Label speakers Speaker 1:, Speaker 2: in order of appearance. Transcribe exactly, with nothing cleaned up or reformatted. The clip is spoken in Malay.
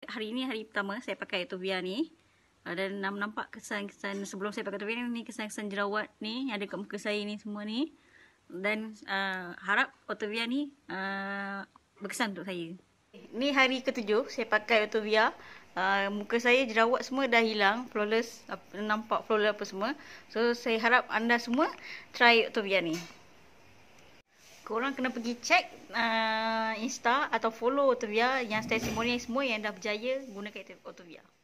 Speaker 1: Hari ini hari pertama saya pakai Otuvia ni. Dan nampak kesan-kesan sebelum saya pakai Otuvia ni, kesan-kesan jerawat ni yang ada kat muka saya ni semua ni. Dan uh, harap Otuvia ni uh, berkesan untuk saya. Ni hari ketujuh saya pakai Otuvia. Uh, muka saya jerawat semua dah hilang, flawless, nampak flawless apa semua. So saya harap anda semua try Otuvia ni. Korang kena pergi check uh, Insta atau follow Otuvia yang testimoni semua yang dah berjaya gunakan Otuvia.